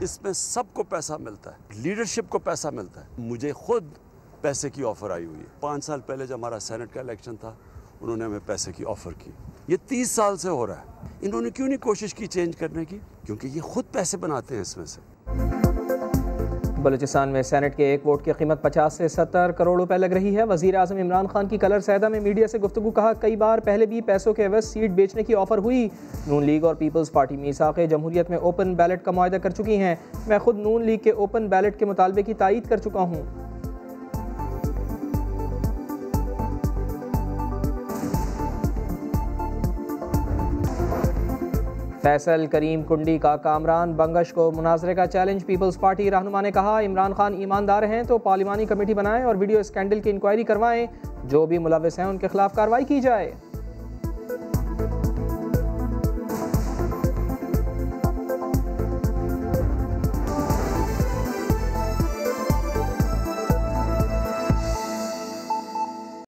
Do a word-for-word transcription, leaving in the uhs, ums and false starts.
जिसमें सबको पैसा मिलता है, लीडरशिप को पैसा मिलता है। मुझे खुद पैसे की ऑफ़र आई हुई है। पाँच साल पहले जब हमारा सेनेट का इलेक्शन था, उन्होंने हमें पैसे की ऑफ़र की। ये तीस साल से हो रहा है। इन्होंने क्यों नहीं कोशिश की चेंज करने की? क्योंकि ये खुद पैसे बनाते हैं इसमें से। बलूचिस्तान में सेनेट के एक वोट की कीमत पचास से सत्तर करोड़ रुपए लग रही है। वज़ीर आज़म इमरान खान की कलर सैदा में मीडिया से गुफ्तगू। कहा, कई बार पहले भी पैसों के एवज सीट बेचने की ऑफर हुई। नून लीग और पीपल्स पार्टी मीसाक़े जमहूरियत में ओपन बैलेट का मुआहदा कर चुकी हैं। मैं खुद नून लीग के ओपन बैलेट के मुतालबे की तायीद कर चुका हूँ। फैसल करीम कुंडी का कामरान बंगश को मुनाजरे का चैलेंज। पीपल्स पार्टी रहनुमा ने कहा, इमरान खान ईमानदार हैं तो पार्लिमानी कमेटी बनाएं और वीडियो स्कैंडल की इंक्वायरी करवाएं। जो भी मुलविस हैं उनके खिलाफ कार्रवाई की जाए।